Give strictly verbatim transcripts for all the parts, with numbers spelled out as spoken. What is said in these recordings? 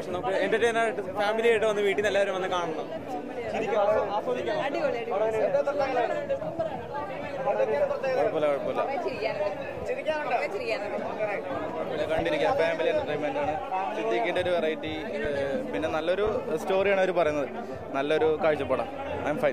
നമുക്ക് എന്റർടൈനർ ആയിട്ട് ഫാമിലി ആയിട്ട് വന്ന് വീട്ടിൽ നിന്ന് എല്ലാവരും വന്ന് കാണണം. കുഴപ്പമില്ല കുഴപ്പമില്ല കണ്ടിരിക്കാം. ഫാമിലി എന്റർടൈൻമെന്റ് ആണ്. സിദ്ദീഖിന്റെ ഒരു വെറൈറ്റി, പിന്നെ നല്ലൊരു സ്റ്റോറിയാണ് അവർ പറയുന്നത്. നല്ലൊരു കാഴ്ചപ്പാടാണ്. I am fine.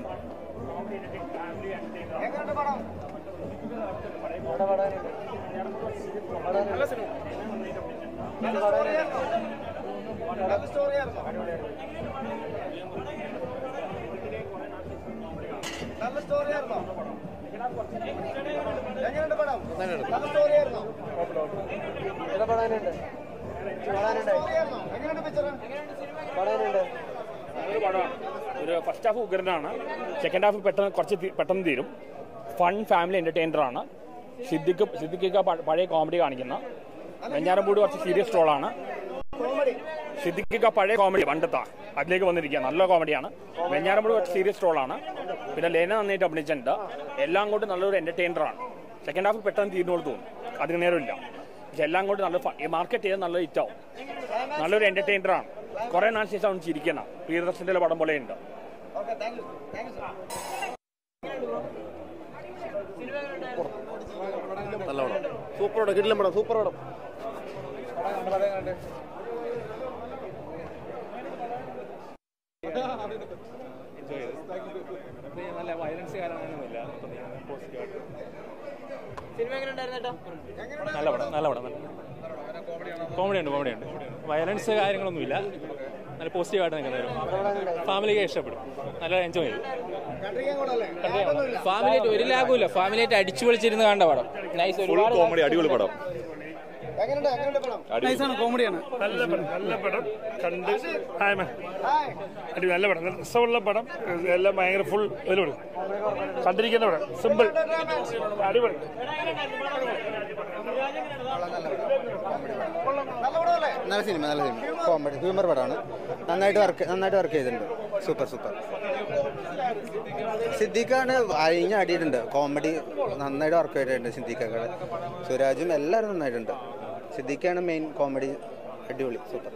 ഒരു ഫസ്റ്റ് ഹാഫ് ഉഗ്രനാണ്, സെക്കൻഡ് ഹാഫ് പെട്ടെന്ന് കുറച്ച് പെട്ടെന്ന് തീരും. ഫൺ ഫാമിലി എന്റർടൈനർ ആണ്. സിദ്ദിഖ് സിദ്ദിഖ് പഴയ കോമഡി കാണിക്കുന്ന. വെഞ്ഞാറമൂട് കുറച്ച് സീരിയസ് റോളാണ്. സിദ്ദിഖ് പഴയ കോമഡി പണ്ടത്തെ അതിലേക്ക് വന്നിരിക്കുക, നല്ല കോമഡിയാണ്. വെഞ്ഞാറമൂട് കുറച്ച് സീരിയസ് റോളാണ്. പിന്നെ ലേന നന്നായിട്ട് അഭിനയിച്ചിട്ടുണ്ട്. എല്ലാം കൊണ്ട് നല്ലൊരു എന്റർടൈനറാണ്. സെക്കൻഡ് ഹാഫ് പെട്ടെന്ന് തീരുന്നോട് തോന്നും, അതിന് നേരമില്ല. പക്ഷെ എല്ലാം കൊണ്ട് നല്ല മാർക്കറ്റ് ചെയ്ത് നല്ല ഹിറ്റാവും. നല്ലൊരു എന്റർടൈനറാണ്. കുറെ നാൾ ശേഷം അവൻ ചിരിക്കണം. പ്രിയദർശന്റെ പടം പോലെ ഉണ്ട്. നല്ല പടം, സൂപ്പർ പടം, കിടിലൻ പടം, സൂപ്പർ പടം. നല്ല വയലൻസ് കാര്യങ്ങളൊന്നുമില്ല. സിനിമ എങ്ങനെ ഉണ്ടായിരുന്നു? നല്ല പടം, നല്ല പടം, കോമഡി ഉണ്ട്, കോമഡി ഉണ്ട്. വയലൻസ് കാര്യങ്ങളൊന്നുമില്ല. നല്ല പോസിറ്റീവായിട്ട് നിൽക്കുന്ന ഒരു ഫാമിലിക്ക് ഇഷ്ടപ്പെടും. നല്ല എൻജോയ് ചെയ്തു. ഫാമിലിയായിട്ട് ഒരു ലാഗുമില്ല. ഫാമിലിയായിട്ട് അടിച്ചു പൊളിച്ചിരുന്ന് കണ്ട പടം. നൈസ്, ഒരുപാട് കോമഡി, അടിപൊളി പടം. കോമഡിയാണ്. നല്ല പടം, നല്ല പടം കണ്ട് നല്ല പടം, രസമുള്ള പടം. എല്ലാം ഭയങ്കര ഫുൾ ഇതിലൂടെ കണ്ടിരിക്കുന്ന പടം. സിമ്പിൾ, അടിപൊളി. നല്ല സിനിമ, നല്ല സിനിമ, കോമഡി ഹ്യൂമർ പടമാണ്. നന്നായിട്ട് വർക്ക് നന്നായിട്ട് വർക്ക് ചെയ്തിട്ടുണ്ട്. Super super. സിദ്ദീഖാണ് അഴിഞ്ഞ അടിയിട്ടുണ്ട്. കോമഡി നന്നായിട്ട് വർക്ക് ചെയ്തിട്ടുണ്ട്. സിദ്ദീഖൊക്കെ, സുരാജും എല്ലാവരും നന്നായിട്ടുണ്ട്. സിദ്ദീഖാണ് മെയിൻ കോമഡി. അടിപൊളി, സൂപ്പർ.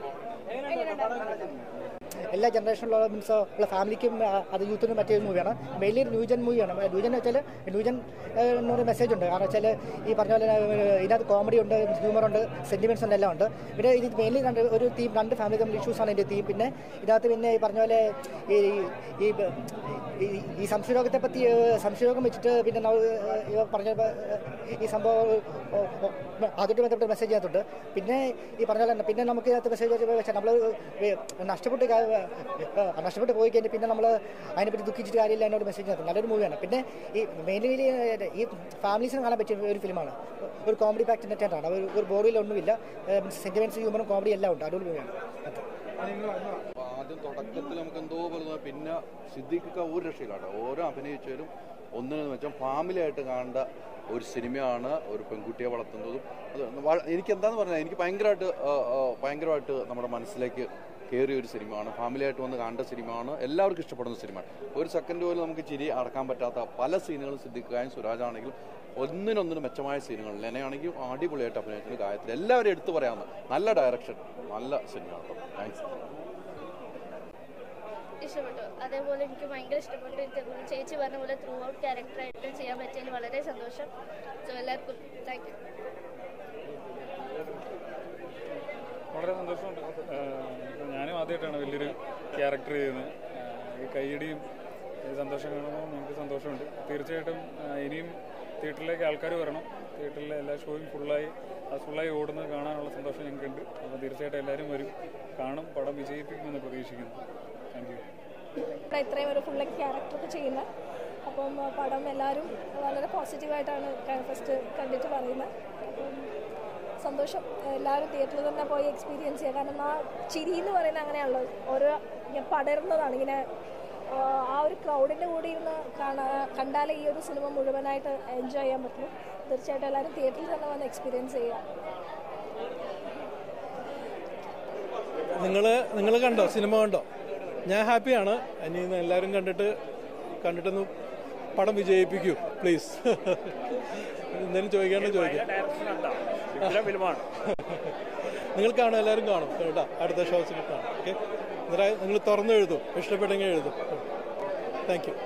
എല്ലാ ജനറേഷനിലുള്ള മീൻസ് ഉള്ള ഫാമിലിക്കും അത് യൂത്തിനും പറ്റിയ മൂവിയാണ്. മെയിൻലി ന്യൂജൻ മൂവിയാണ്. ന്യൂജൻ എന്ന് വെച്ചാൽ ന്യൂജൻ എന്നൊരു മെസ്സേജ് ഉണ്ട്. കാരണം വെച്ചാൽ ഈ പറഞ്ഞ പോലെ ഇതിനകത്ത് കോമഡി ഉണ്ട്, ഹ്യൂമറുണ്ട്, സെൻറ്റിമെൻറ്റ്സ് ഉണ്ട്, എല്ലാം ഉണ്ട്. പിന്നെ ഇത് മെയിൻലി രണ്ട് ഒരു തീം, രണ്ട് ഫാമിലി തമ്മിൽ ഇഷ്യൂസാണ് ഇതിൻ്റെ തീം. പിന്നെ ഇതിനകത്ത് പിന്നെ ഈ പറഞ്ഞ പോലെ ഈ ഈ ഈ സംശയരോഗത്തെ പറ്റി സംശയരോഗം വെച്ചിട്ട് പിന്നെ പറഞ്ഞ ഈ സംഭവം അതുമായിട്ട് ബന്ധപ്പെട്ട മെസ്സേജ് ചെയ്യാത്തുണ്ട്. പിന്നെ ഈ പറഞ്ഞ പോലെ പിന്നെ നമുക്ക് ഇതിനകത്ത് മെസ്സേജ് വെച്ചാൽ നമ്മൾ നഷ്ടപ്പെട്ട് നഷ്ടപ്പെട്ട് പോയി കഴിഞ്ഞാൽ പിന്നെ നമ്മൾ അതിനെപ്പറ്റി ദുഃഖിച്ചിട്ട് കാര്യമില്ല എന്നോട് മെസ്സേജ് ചെയ്യുന്നത്. നല്ലൊരു മൂവിയാണ്. പിന്നെ ഈ മെയിൻലി ഈ ഫാമിലീസിന് കാണാൻ പറ്റിയ ഒരു ഫിലിമാണ്. ഒരു കോമഡി പാക്ട് നെറ്റാണ്. ഒരു ഒരു ബോഡിയിലൊന്നുമില്ല. സെൻറ്റിമെൻറ്റ്സ്, ഹ്യൂമറും കോമഡി എല്ലാം ഉണ്ട്. അടിപൊളി മൂവിയാണ്. ആദ്യം തുടക്കത്തിൽ നമുക്ക് എന്തോ പോലെ, പിന്നെ സിദ്ദീഖ് ഒരു രക്ഷയിലാണ്. ഓരോ അഭിനയിച്ചാലും ഒന്നിനെന്ന് വെച്ചാൽ ഫാമിലി ആയിട്ട് കാണേണ്ട ഒരു സിനിമയാണ്. ഒരു പെൺകുട്ടിയെ വളർത്തുന്നതും അത് എനിക്ക് എന്താന്ന് പറഞ്ഞാൽ എനിക്ക് ഭയങ്കരമായിട്ട് ഭയങ്കരമായിട്ട് നമ്മുടെ മനസ്സിലേക്ക് കയറിയ ഒരു സിനിമയാണ്. ഫാമിലി ആയിട്ട് വന്ന് കാണേണ്ട സിനിമയാണ്. എല്ലാവർക്കും ഇഷ്ടപ്പെടുന്ന സിനിമയാണ്. ഒരു സെക്കൻഡ് പോലും നമുക്ക് ചിരി അടക്കാൻ പറ്റാത്ത പല സീനുകളും സിദ്ദീഖായും സുരാജാണെങ്കിലും ഒന്നിനൊന്നിനും മെച്ചമായ സീനുകൾ. ലെനയാണെങ്കിൽ അടിപൊളിയായിട്ട് അഭിനയിച്ചിട്ടുണ്ട്. ഗായത്രി എല്ലാവരും എടുത്തു പറയാവുന്ന നല്ല ഡയറക്ഷൻ, നല്ല സിനിമയാണ്. താങ്ക്സ്. ഇഷ്ടപ്പെട്ടു. അതേപോലെ എനിക്ക് ഭയങ്കര ഇഷ്ടപ്പെട്ടു. ചേച്ചി പറഞ്ഞ പോലെ ത്രൂ ഔട്ട് ക്യാരക്ടറായിട്ട് ചെയ്യാൻ പറ്റിയതിൽ വളരെ സന്തോഷം. സോ എല്ലാവർക്കും താങ്ക് യു. വളരെ സന്തോഷമുണ്ട്. ഞാനും ആദ്യമായിട്ടാണ് വലിയൊരു ക്യാരക്ടർ ചെയ്യുന്നത്. ഈ കയ്യടിയും ഈ സന്തോഷം കാണുമ്പോൾ ഞങ്ങൾക്ക് സന്തോഷമുണ്ട്. തീർച്ചയായിട്ടും ഇനിയും തിയേറ്ററിലേക്ക് ആൾക്കാർ വരണം. തിയേറ്ററിലെ എല്ലാ ഷോയും ഫുള്ളായി അത് ഫുള്ളായി ഓടുന്നത് കാണാനുള്ള സന്തോഷം ഞങ്ങൾക്കുണ്ട്. അപ്പോൾ തീർച്ചയായിട്ടും എല്ലാവരും വരും, കാണും, പടം വിജയിപ്പിക്കുമെന്ന് പ്രതീക്ഷിക്കുന്നു. Thank you. ഇത്രയും ഒരു ഫുൾ ക്യാരക്ടറൊക്കെ ചെയ്യുന്നത്. അപ്പം പടം എല്ലാവരും വളരെ പോസിറ്റീവായിട്ടാണ് ഫസ്റ്റ് കണ്ടിട്ട് പറയുന്നത്. അപ്പം സന്തോഷം. എല്ലാവരും തിയേറ്ററിൽ തന്നെ പോയി എക്സ്പീരിയൻസ് ചെയ്യുക. കാരണം ആ ചിരി എന്ന് പറയുന്നത് അങ്ങനെയാണല്ലോ, ഓരോ പടരുന്നതാണ്. ഇങ്ങനെ ആ ഒരു ക്രൗഡിൻ്റെ കൂടെ ഇരുന്ന് കാണാ കണ്ടാലേ ഈ ഒരു സിനിമ മുഴുവനായിട്ട് എൻജോയ് ചെയ്യാൻ പറ്റും. തീർച്ചയായിട്ടും എല്ലാവരും തിയേറ്ററിൽ തന്നെ വന്ന് എക്സ്പീരിയൻസ് ചെയ്യുക. നിങ്ങൾ നിങ്ങൾ കണ്ടോ? സിനിമ കണ്ടോ? ഞാൻ ഹാപ്പിയാണ്. ഇനി എല്ലാവരും കണ്ടിട്ട് കണ്ടിട്ടൊന്ന് പടം വിജയിപ്പിക്കൂ പ്ലീസ്. എന്തെങ്കിലും ചോദിക്കാണ്ട് ചോദിക്കാം. നിങ്ങൾ കാണും, എല്ലാവരും കാണും കേട്ടോ. അടുത്ത ഷോസിൽ കാണും. ഓക്കെ, എന്നിട്ട് നിങ്ങൾ തുറന്നു എഴുതും, ഇഷ്ടപ്പെട്ടെങ്കിൽ എഴുതും. Thank you.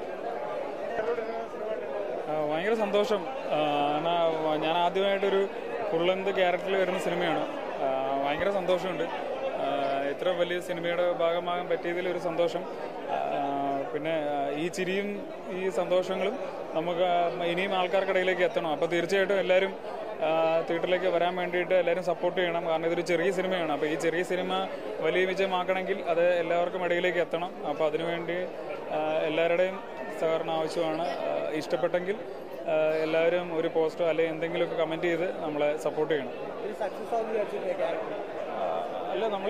ഭയങ്കര സന്തോഷം. ഞാൻ ആദ്യമായിട്ടൊരു ഫുൾ ലെന്ത് ക്യാരക്ടറിൽ വരുന്ന സിനിമയാണ്. ഭയങ്കര സന്തോഷമുണ്ട്. ഇത്ര വലിയ സിനിമയുടെ ഭാഗമാകാൻ പറ്റിയതിൽ ഒരു സന്തോഷം. പിന്നെ ഈ ചിരിയും ഈ സന്തോഷങ്ങളും നമുക്ക് ഇനിയും ആൾക്കാർക്കിടയിലേക്ക് എത്തണം. അപ്പോൾ തീർച്ചയായിട്ടും എല്ലാവരും തിയേറ്ററിലേക്ക് വരാൻ വേണ്ടിയിട്ട് എല്ലാവരും സപ്പോർട്ട് ചെയ്യണം. കാരണം ഇതൊരു ചെറിയ സിനിമയാണ്. അപ്പോൾ ഈ ചെറിയ സിനിമ വലിയ വിജയമാക്കണമെങ്കിൽ അത് എല്ലാവർക്കും ഇടയിലേക്ക് എത്തണം. അപ്പോൾ അതിനുവേണ്ടി എല്ലാവരുടെയും സഹകരണം ആവശ്യമാണ്. ഇഷ്ടപ്പെട്ടെങ്കിൽ എല്ലാവരും ഒരു പോസ്റ്റോ അല്ലെങ്കിൽ എന്തെങ്കിലുമൊക്കെ കമൻറ്റ് ചെയ്ത് നമ്മളെ സപ്പോർട്ട് ചെയ്യണം. അല്ല നമ്മൾ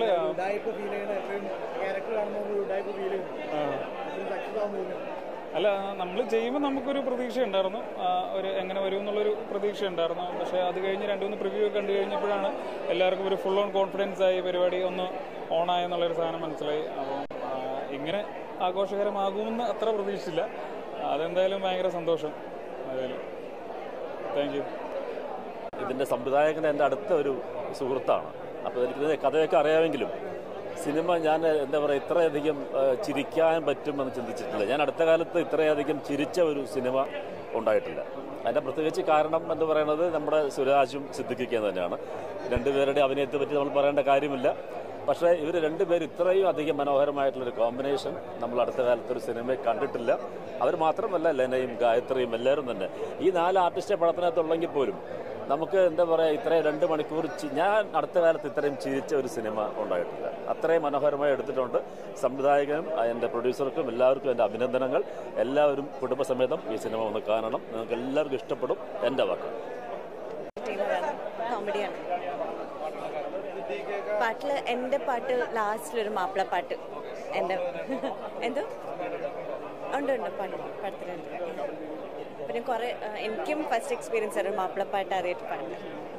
അല്ല നമ്മൾ ചെയ്യുമ്പോൾ നമുക്കൊരു പ്രതീക്ഷ ഉണ്ടായിരുന്നു, ഒരു എങ്ങനെ വരും എന്നുള്ളൊരു പ്രതീക്ഷ ഉണ്ടായിരുന്നു. പക്ഷേ അത് കഴിഞ്ഞ് രണ്ട് മൂന്ന് പ്രിവ്യൂ കണ്ടു കഴിഞ്ഞപ്പോഴാണ് എല്ലാവർക്കും ഒരു ഫുൾ ഓൺ കോൺഫിഡൻസ് ആയി, പരിപാടി ഒന്ന് ഓണായെന്നുള്ളൊരു സാധനം മനസ്സിലായി. അപ്പം ഇങ്ങനെ ആഘോഷകരമാകുമെന്ന് അത്ര പ്രതീക്ഷിച്ചില്ല. അതെന്തായാലും ഭയങ്കര സന്തോഷം. അതായാലും താങ്ക് യു. ഇതിൻ്റെ സംവിധായകൻ എൻ്റെ അടുത്ത ഒരു സുഹൃത്താണ്. അപ്പോൾ എനിക്കിത് കഥയൊക്കെ അറിയാമെങ്കിലും സിനിമ ഞാൻ എന്താ പറയുക ഇത്രയധികം ചിരിക്കാൻ പറ്റുമെന്ന് ചിന്തിച്ചിട്ടില്ല. ഞാൻ അടുത്ത കാലത്ത് ഇത്രയധികം ചിരിച്ച ഒരു സിനിമ ഉണ്ടായിട്ടില്ല. അതിൻ്റെ പ്രത്യേകിച്ച് കാരണം എന്ന് പറയുന്നത് നമ്മുടെ സുരാജും സിദ്ദിഖിക്കും തന്നെയാണ്. രണ്ടുപേരുടെ അഭിനയത്തെ പറ്റി നമ്മൾ പറയേണ്ട കാര്യമില്ല. പക്ഷേ ഇവർ രണ്ടുപേരും ഇത്രയും അധികം മനോഹരമായിട്ടുള്ളൊരു കോമ്പിനേഷൻ നമ്മൾ അടുത്ത കാലത്തൊരു സിനിമയിൽ കണ്ടിട്ടില്ല. അവർ മാത്രമല്ല, ലെനയും ഗായത്രിയും എല്ലാവരും തന്നെ. ഈ നാല് ആർട്ടിസ്റ്റ് പടത്തിനകത്തുള്ളെങ്കിൽ പോലും നമുക്ക് എന്താ പറയുക ഇത്രയും രണ്ട് മണിക്കൂർ ഞാൻ അടുത്ത കാലത്ത് ഇത്രയും ചിരിച്ച ഒരു സിനിമ ഉണ്ടായിട്ടില്ല. അത്രയും മനോഹരമായി എടുത്തിട്ടുണ്ട്. സംവിധായകനും എൻ്റെ പ്രൊഡ്യൂസർക്കും എല്ലാവർക്കും എൻ്റെ അഭിനന്ദനങ്ങൾ. എല്ലാവരും കുടുംബസമേതം ഈ സിനിമ ഒന്ന് കാണണം. നിങ്ങൾക്ക് എല്ലാവർക്കും ഇഷ്ടപ്പെടും. എൻ്റെ വാക്ക് കോമഡിയാണ്. പാട്ടിൽ എൻ്റെ പാട്ട് ലാസ്റ്റിലൊരു മാപ്പിളപ്പാട്ട് എൻ്റെ എന്തോ ഉണ്ട് ഉണ്ട് പാട്ട് പടത്തിലുണ്ട്. പിന്നെ കുറേ എനിക്കും ഫസ്റ്റ് എക്സ്പീരിയൻസ് ആയിരുന്നു മാപ്പിളപ്പാട്ട് അറിയിട്ട് പാടുന്നത്.